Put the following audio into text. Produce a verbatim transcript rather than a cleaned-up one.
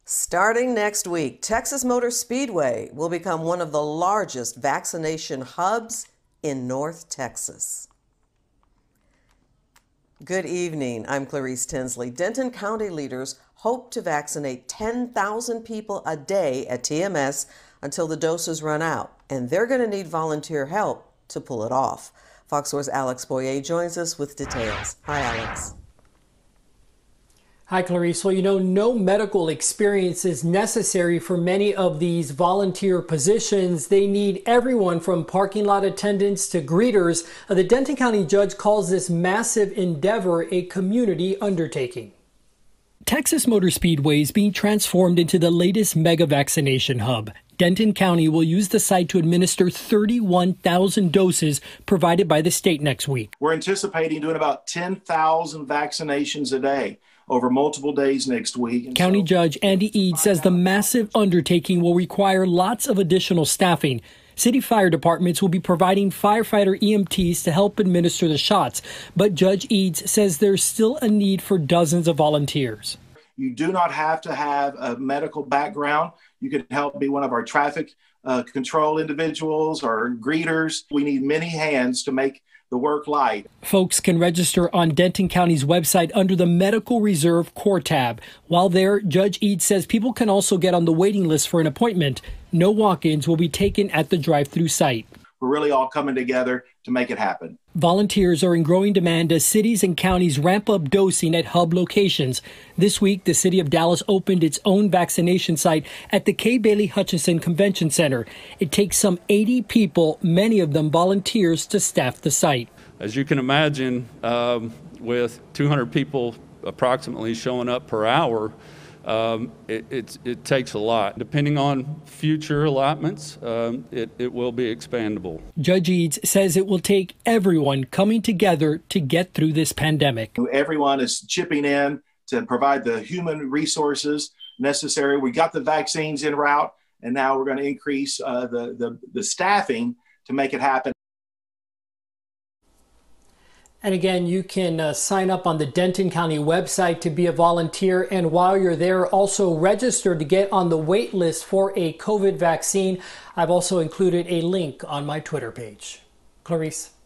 Starting next week, Texas Motor Speedway will become one of the largest vaccination hubs in North Texas. Good evening. I'm Clarice Tinsley. Denton County leaders hope to vaccinate ten thousand people a day at T M S until the doses run out, and they're going to need volunteer help to pull it off. Fox four's Alex Boyer joins us with details. Hi, Alex. Hi, Clarice. Well, you know, no medical experience is necessary for many of these volunteer positions. They need everyone from parking lot attendants to greeters. Uh, the Denton County judge calls this massive endeavor a community undertaking. Texas Motor Speedway is being transformed into the latest mega vaccination hub. Denton County will use the site to administer thirty-one thousand doses provided by the state next week. We're anticipating doing about ten thousand vaccinations a day over multiple days next week. And County so, Judge Andy Eads says the massive undertaking will require lots of additional staffing. City fire departments will be providing firefighter E M Ts to help administer the shots, but Judge Eads says there's still a need for dozens of volunteers. You do not have to have a medical background. You can help be one of our traffic uh, control individuals or greeters. We need many hands to make the work light. Folks can register on Denton County's website under the Medical Reserve Core tab. While there, Judge Eads says people can also get on the waiting list for an appointment. No walk-ins will be taken at the drive-through site. We're really all coming together to make it happen. Volunteers are in growing demand as cities and counties ramp up dosing at hub locations. This week, the city of Dallas opened its own vaccination site at the Kay Bailey Hutchinson Convention Center. It takes some eighty people, many of them volunteers, to staff the site. As you can imagine, um, with two hundred people approximately showing up per hour, Um, it, it, it takes a lot. Depending on future allotments, um, it, it will be expandable. Judge Eads says it will take everyone coming together to get through this pandemic. Everyone is chipping in to provide the human resources necessary. We got the vaccines en route, and now we're going to increase uh, the, the, the staffing to make it happen. And again, you can uh, sign up on the Denton County website to be a volunteer. And while you're there, also register to get on the wait list for a COVID vaccine. I've also included a link on my Twitter page. Clarice.